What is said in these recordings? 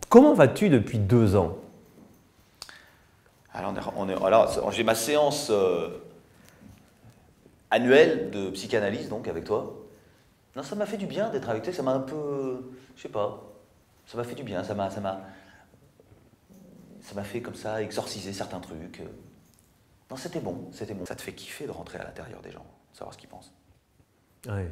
Comment vas-tu depuis 2 ans? Alors, j'ai ma séance annuelle de psychanalyse, donc, avec toi. Non, ça m'a fait du bien d'être avec toi, ça m'a un peu... Je sais pas, ça m'a fait du bien, ça m'a fait comme ça exorciser certains trucs. Non, c'était bon, c'était bon. Ça te fait kiffer de rentrer à l'intérieur des gens, de savoir ce qu'ils pensent. Ouais.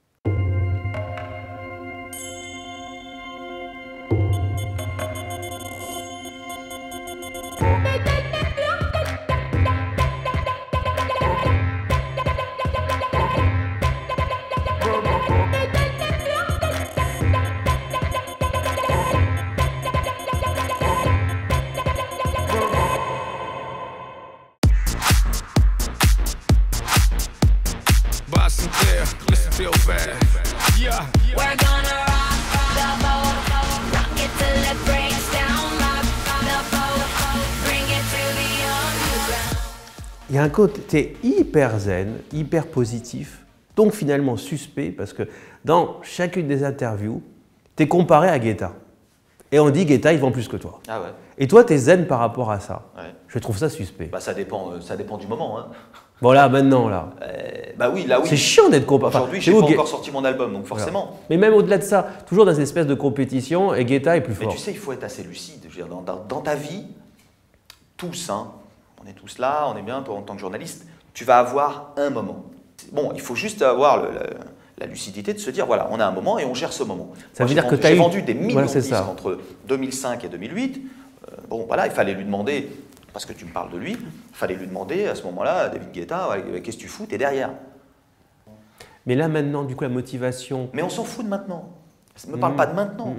Il y a un côté, tu es hyper zen, hyper positif, donc finalement suspect, parce que dans chacune des interviews, tu es comparé à Guetta. Et on dit Guetta, il vend plus que toi. Ah ouais. Et toi, tu es zen par rapport à ça. Ouais. Je trouve ça suspect. Bah, ça dépend du moment. Hein. Bon là, maintenant, là. Bah oui, là oui. C'est chiant d'être comparé. Aujourd'hui, j'ai pas encore sorti mon album, donc forcément. Voilà. Mais même au-delà de ça, toujours dans une espèce de compétition, et Guetta est plus fort. Mais tu sais, il faut être assez lucide. Je veux dire, dans ta vie, tous, hein, on est tous là, on est bien en tant que journaliste, tu vas avoir un moment. Bon, il faut juste avoir la lucidité de se dire, voilà, on a un moment et on gère ce moment. Ça veut dire que tu as vendu des millions de disques entre 2005 et 2008. Bon, voilà, il fallait lui demander, parce que tu me parles de lui, il fallait lui demander à ce moment-là, David Guetta, qu'est-ce que tu fous, t'es derrière. Mais là maintenant, du coup, la motivation… Mais on s'en fout de maintenant. Ne me parle pas de maintenant.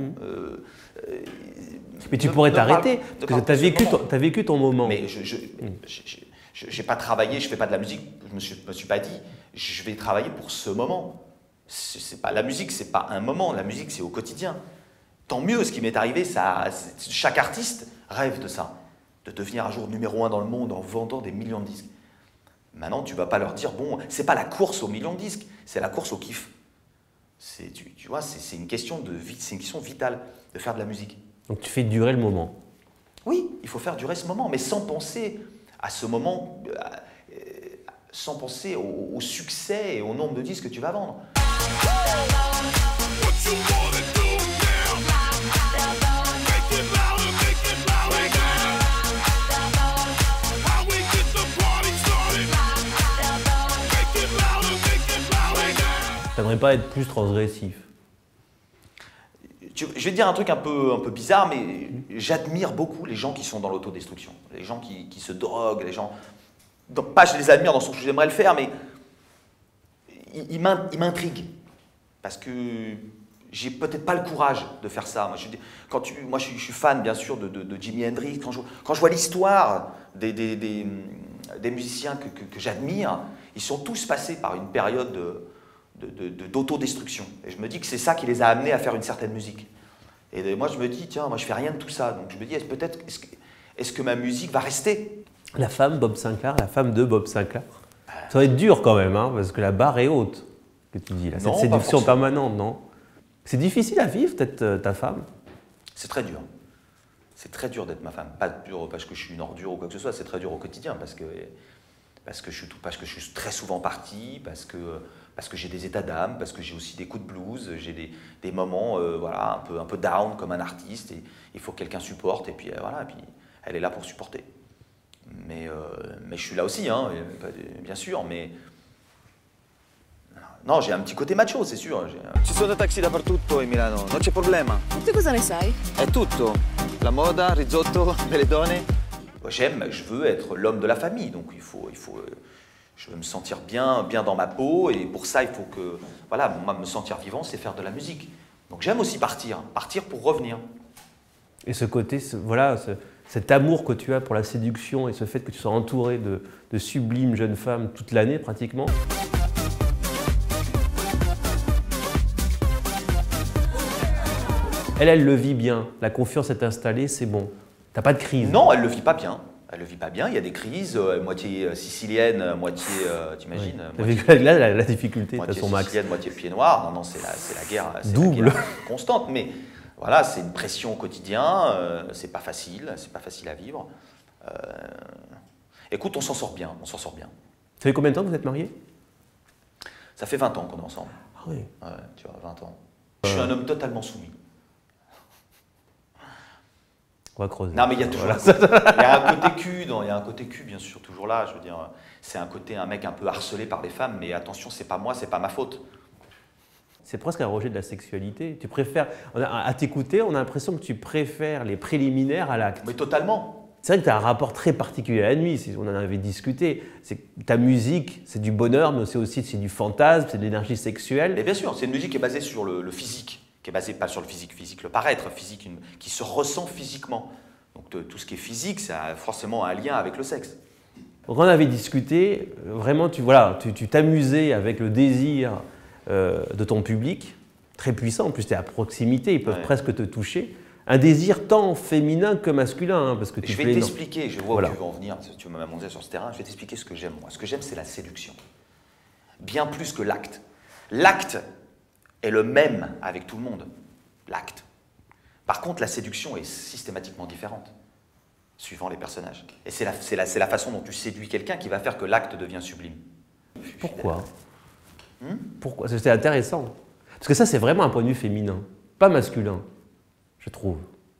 Mais tu pourrais t'arrêter, parce que tu as vécu ton moment. Mais j'ai pas travaillé, je fais pas de la musique, je me suis pas dit, je vais travailler pour ce moment. La musique, c'est pas un moment, la musique, c'est au quotidien. Tant mieux, ce qui m'est arrivé, chaque artiste rêve de ça, de devenir un jour numéro 1 dans le monde en vendant des millions de disques. Maintenant, tu vas pas leur dire, bon, c'est pas la course aux millions de disques, c'est la course au kiff. Tu vois, c'est une question vitale de faire de la musique. Donc tu fais durer le moment. Oui, il faut faire durer ce moment, mais sans penser à ce moment, sans penser au succès et au nombre de disques que tu vas vendre. T'aimerais pas être plus transgressif? Je vais te dire un truc un peu bizarre, mais j'admire beaucoup les gens qui sont dans l'autodestruction, les gens qui se droguent, les gens… Donc, pas je les admire dans le sens où j'aimerais le faire, mais ils m'intriguent. Parce que j'ai peut-être pas le courage de faire ça. Moi, je suis fan, bien sûr, de Jimi Hendrix. Quand je vois l'histoire des musiciens que j'admire, ils sont tous passés par une période d'autodestruction. Et je me dis que c'est ça qui les a amenés à faire une certaine musique. Et moi, je me dis, tiens, moi, je fais rien de tout ça. Donc, je me dis, est-ce que ma musique va rester? La femme Bob Sinclair, la femme de Bob Sinclair. Ça va être dur quand même, hein, parce que la barre est haute, que tu dis là. Cette séduction permanente, non? C'est difficile à vivre, peut-être, ta femme? C'est très dur. C'est très dur d'être ma femme. Pas dur parce que je suis une ordure ou quoi que ce soit, c'est très dur au quotidien, parce que je suis très souvent parti, parce que j'ai des états d'âme, parce que j'ai aussi des coups de blues, j'ai des moments voilà, un peu down comme un artiste, et il faut que quelqu'un supporte, et puis voilà, et puis elle est là pour supporter. Mais je suis là aussi, hein, bien sûr, mais… No, j'ai un petit côté macho, c'est sûr. Ci sono taxi dappertutto a Milano, non c'è problema. Tu cosa ne sai? È tutto. La moda, risotto, belle donne. Je veux être l'homme de la famille, donc je veux me sentir bien dans ma peau, et pour ça, il faut que, voilà, moi, me sentir vivant, c'est faire de la musique. Donc j'aime aussi partir pour revenir. Et ce côté, voilà, cet amour que tu as pour la séduction et ce fait que tu sois entouré de sublimes jeunes femmes toute l'année pratiquement. Elle le vit bien, la confiance est installée, c'est bon. T'as pas de crise? Non, elle le vit pas bien. Elle le vit pas bien, il y a des crises, moitié sicilienne, moitié, t'imagines, oui. Là, la difficulté, moitié son max. Sicilienne, moitié pied noir, non, c'est la guerre, double, la guerre constante, mais Voilà, c'est une pression au quotidien, c'est pas facile à vivre. Écoute, on s'en sort bien, on s'en sort bien. Ça fait combien de temps que vous êtes mariés? Ça fait 20 ans qu'on est ensemble. Ah oui. Ouais, tu vois, 20 ans. Je suis un homme totalement soumis. On va creuser. Non, mais il y a toujours il y a un côté cul, il y a un côté cul, bien sûr, toujours là. Je veux dire, c'est un mec un peu harcelé par les femmes, mais attention, c'est pas moi, c'est pas ma faute. C'est presque un rejet de la sexualité. Tu préfères, à t'écouter, on a l'impression que tu préfères les préliminaires à l'acte. Mais totalement. C'est vrai que tu as un rapport très particulier à la nuit, on en avait discuté. Ta musique, c'est du bonheur, mais c'est aussi du fantasme, c'est de l'énergie sexuelle. Et bien sûr, c'est une musique qui est basée sur le physique, qui est basée pas sur le physique, le paraître physique, qui se ressent physiquement. Donc tout ce qui est physique, ça a forcément un lien avec le sexe. Donc on avait discuté, vraiment tu t'amusais avec le désir de ton public, très puissant, en plus tu es à proximité, ils peuvent presque te toucher. Un désir tant féminin que masculin. Parce que je vais t'expliquer, je vois où tu veux en venir, tu vas m'amener sur ce terrain, je vais t'expliquer ce que j'aime moi. Ce que j'aime, c'est la séduction. Bien plus que l'acte. L'acte est le même avec tout le monde, l'acte. Par contre, la séduction est systématiquement différente, suivant les personnages. Et c'est la façon dont tu séduis quelqu'un qui va faire que l'acte devient sublime. Pourquoi Pourquoi? C'est intéressant. Parce que ça, c'est vraiment un point de vue féminin, pas masculin. Je trouve.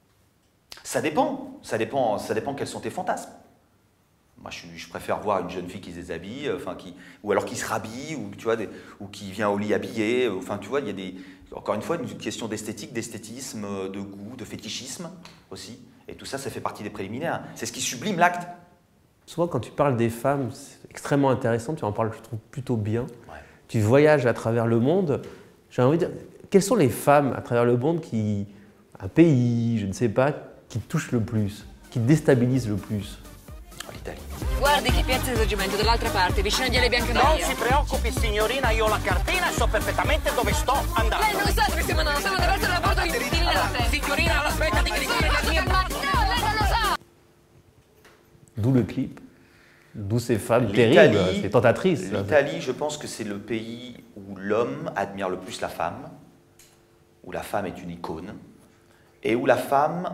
Ça dépend quels sont tes fantasmes. Moi, je préfère voir une jeune fille qui se déshabille, ou alors qui se rhabille, ou, tu vois, ou qui vient au lit habillée. Enfin, tu vois, il y a encore une fois une question d'esthétique, d'esthétisme, de goût, de fétichisme aussi. Et tout ça, ça fait partie des préliminaires. C'est ce qui sublime l'acte. Souvent, quand tu parles des femmes, c'est extrêmement intéressant. Tu en parles, je trouve, plutôt bien. Ouais. Tu voyages à travers le monde. J'ai envie de dire, quelles sont les femmes à travers le monde un pays, je ne sais pas, qui te touche le plus, qui te déstabilise le plus? L'Italie. Guardi che piazza Esorgimento dall'altra parte, vicino a Viale Biancameria. Non si preoccupi signorina, io ho la cartina e so perfettamente dove sto andando. Lei non sa dove stiamo andando, stiamo attraverso la porta di latte. Signorina, aspetta di gridare la mia... No, lei non lo sa! D'où le clip, d'où ces femmes terribles, ces tentatrices. L'Italie, je pense que c'est le pays où l'homme admire le plus la femme, où la femme est une icône, et où la femme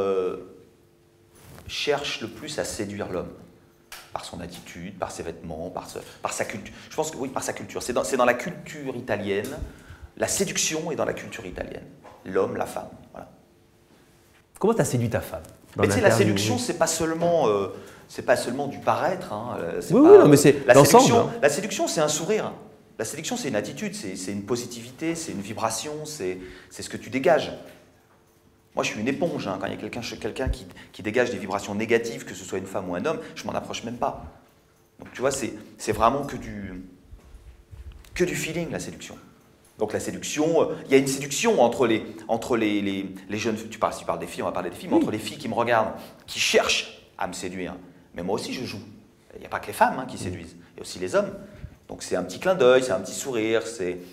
cherche le plus à séduire l'homme, par son attitude, par ses vêtements, par sa culture. Je pense que oui, par sa culture. C'est dans la culture italienne, la séduction est dans la culture italienne. L'homme, la femme, voilà. Comment tu as séduit ta femme? Mais tu sais, la séduction, c'est pas seulement du paraître. Hein, non, mais c'est l'ensemble. La séduction, c'est un sourire. La séduction, c'est une attitude, c'est une positivité, c'est une vibration, c'est ce que tu dégages. Moi, je suis une éponge. Hein. Quand il y a quelqu'un qui dégage des vibrations négatives, que ce soit une femme ou un homme, je m'en approche même pas. Donc, tu vois, c'est vraiment que du feeling, la séduction. Donc, la séduction, il y a une séduction entre les jeunes... Tu parles des filles, on va parler des filles, mais entre les filles qui me regardent, qui cherchent à me séduire. Mais moi aussi, je joue. Il n'y a pas que les femmes qui séduisent, il y a aussi les hommes. Donc, c'est un petit clin d'œil, c'est un petit sourire,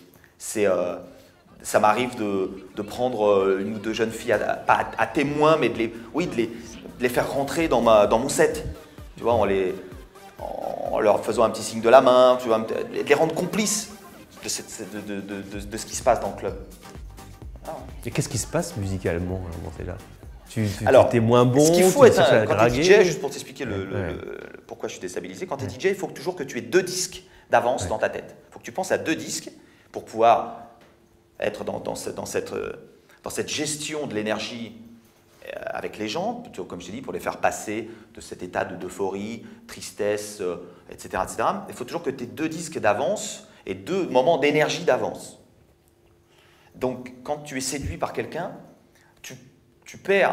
ça m'arrive de prendre une ou deux jeunes filles, pas à témoin, mais de les faire rentrer dans mon set. Tu vois, en leur faisant un petit signe de la main, tu vois, de les rendre complices de ce qui se passe dans le club. Ah. Et qu'est-ce qui se passe musicalement dans ces là? Alors, t'es moins bon, ce qu'il faut quand tu es DJ, juste pour t'expliquer pourquoi je suis déstabilisé, quand tu es DJ, il faut toujours que tu aies 2 disques d'avance dans ta tête. Il faut que tu penses à 2 disques pour pouvoir être dans cette gestion de l'énergie avec les gens, comme je t'ai dit, pour les faire passer de cet état d'euphorie, tristesse, etc., etc. Il faut toujours que tu aies 2 disques d'avance et 2 moments d'énergie d'avance. Donc, quand tu es séduit par quelqu'un, tu perds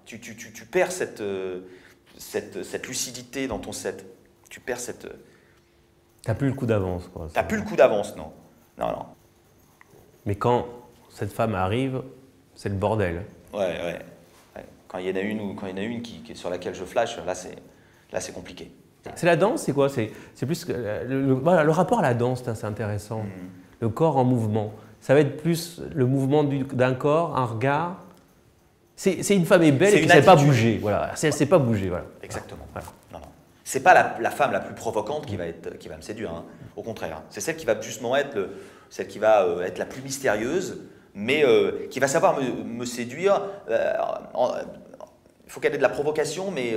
cette lucidité dans ton set. Tu perds cette... T'as plus le coup d'avance, quoi. T'as plus le coup d'avance, non. Non. Mais quand cette femme arrive, c'est le bordel. Ouais. Quand il y en a une sur laquelle je flash, là c'est compliqué. C'est la danse, c'est quoi? C'est plus le rapport à la danse, c'est intéressant. Le corps en mouvement. Ça va être plus le mouvement d'un corps, un regard. C'est une femme est belle et qui ne sait pas bouger. Voilà. Elle ne sait pas bouger. Voilà. Exactement. Voilà. Non. C'est pas la femme la plus provocante qui va me séduire. Hein. Au contraire. C'est celle qui va justement être celle qui va être la plus mystérieuse, mais qui va savoir me séduire. Il faut qu'elle ait de la provocation, mais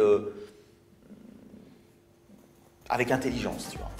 avec intelligence, tu vois.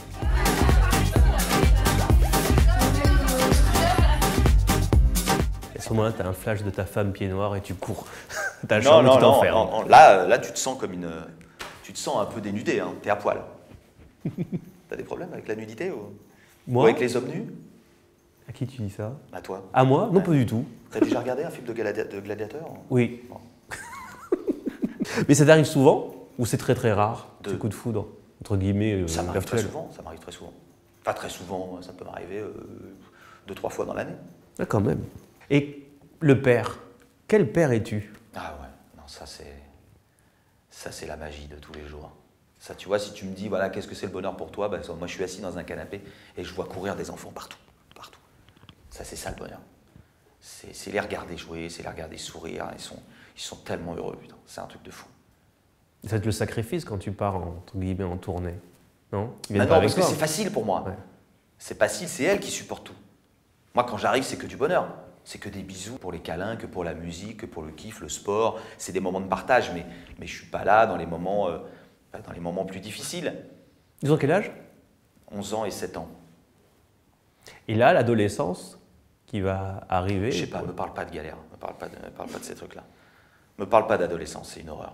À ce moment-là, tu as un flash de ta femme pied noir et tu cours. Tu as le Non, champ, non, tu t'enfermes. non. Là, tu te sens comme une... Tu te sens un peu dénudé, hein. T'es à poil. T'as des problèmes avec la nudité ou Moi, avec les hommes nus? à qui tu dis ça? À toi. À moi? Non, Ouais. pas du tout. T'as déjà regardé un film de gladiateur? Oui. Bon. Mais ça t'arrive souvent ou c'est très très rare, De- ce coup de foudre, entre guillemets, Ça m'arrive très virtuel? souvent, ça m'arrive très souvent. Enfin, très souvent, ça peut m'arriver 2-3 fois dans l'année. Ah, quand même. Et le père, quel père es-tu? Ah ouais, non, ça c'est la magie de tous les jours. Ça, tu vois, si tu me dis, voilà, qu'est-ce que c'est le bonheur pour toi, ben, moi je suis assis dans un canapé et je vois courir des enfants partout, partout. Ça, c'est ça le bonheur. C'est les regarder jouer, c'est les regarder sourire, ils sont tellement heureux, putain, c'est un truc de fou. Ça va être le sacrifice quand tu pars, entre guillemets, en tournée, non? Ils Ah viennent non, pas avec parce que toi. c'est facile pour moi. Ouais. C'est facile, c'est elle qui supporte tout. Moi, quand j'arrive, c'est que du bonheur. C'est que des bisous pour les câlins, que pour la musique, que pour le kiff, le sport. C'est des moments de partage, mais je ne suis pas là dans les moments plus difficiles. Ils ont quel âge? 11 ans et 7 ans. Et là, l'adolescence qui va arriver. Je sais pas, me parle pas de galère, me parle pas de ces trucs-là. Me parle pas d'adolescence, c'est une horreur.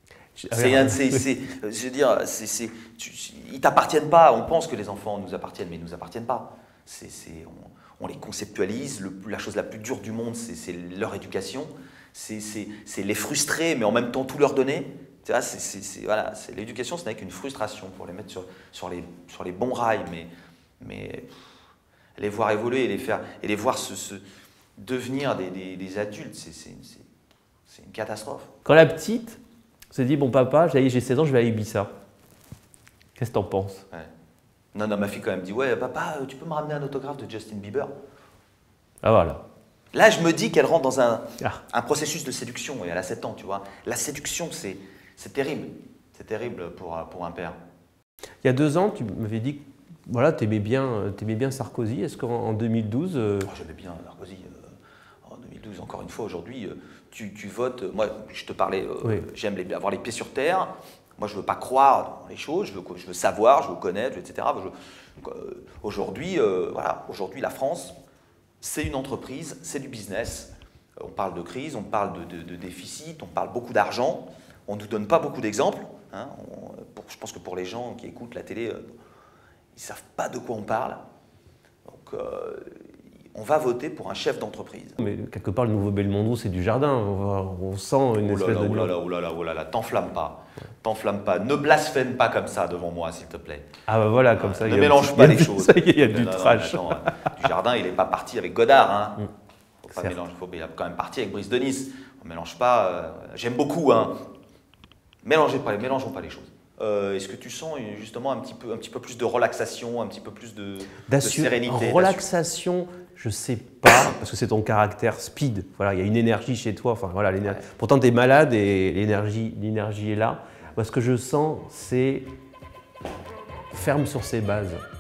Je veux dire, ils t'appartiennent pas. On pense que les enfants nous appartiennent, mais ils nous appartiennent pas. On les conceptualise. La chose la plus dure du monde, c'est leur éducation. C'est les frustrer, mais en même temps tout leur donner. Tu vois, voilà, l'éducation, ce n'est qu'une frustration pour les mettre sur les bons rails, mais les voir évoluer et les voir se devenir des adultes, c'est une catastrophe. Quand la petite se dit, bon papa, j'ai 16 ans, je vais à Ibiza. Qu'est-ce que t'en penses? Ouais. Non, ma fille quand même dit, ouais, papa, tu peux me ramener un autographe de Justin Bieber? Ah voilà. Là, je me dis qu'elle rentre dans un Ah. processus de séduction, et elle a 7 ans, tu vois. La séduction, c'est terrible. C'est terrible pour un père. Il y a 2 ans, tu m'avais dit que voilà, t'aimais bien Sarkozy. Est-ce qu'en 2012... Oh, j'aimais bien Sarkozy. En 2012, encore une fois, aujourd'hui, tu votes. Moi, je te parlais, Oui. j'aime avoir les pieds sur terre. Moi, je ne veux pas croire dans les choses, je veux savoir, je veux connaître, etc. Aujourd'hui, la France, c'est une entreprise, c'est du business. On parle de crise, on parle de déficit, on parle beaucoup d'argent. On ne nous donne pas beaucoup d'exemples. Hein. Je pense que pour les gens qui écoutent la télé, ils ne savent pas de quoi on parle. Donc, on va voter pour un chef d'entreprise. Mais quelque part, le nouveau Belmondo, c'est du jardin. On sent une espèce de... Oh là là, t'enflamme pas. T'enflamme pas. Ne blasphème pas comme ça devant moi, s'il te plaît. Ah bah voilà, comme ça... Ne mélange pas les choses. Il y a du Non, trash. attends, du jardin, il n'est pas parti avec Godard. Hein. Faut pas Certes. mélanger, il est quand même parti avec Brice de Nice. On ne mélange pas. J'aime beaucoup. Hein. Mélangeons pas les choses. Est-ce que tu sens justement un petit peu plus de relaxation, un petit peu plus de sérénité? Relaxation, je sais pas, parce que c'est ton caractère speed. Voilà, il y a une énergie chez toi. Enfin, voilà, Ouais. Pourtant, tu es malade et l'énergie est là. Moi, ce que je sens, c'est ferme sur ses bases.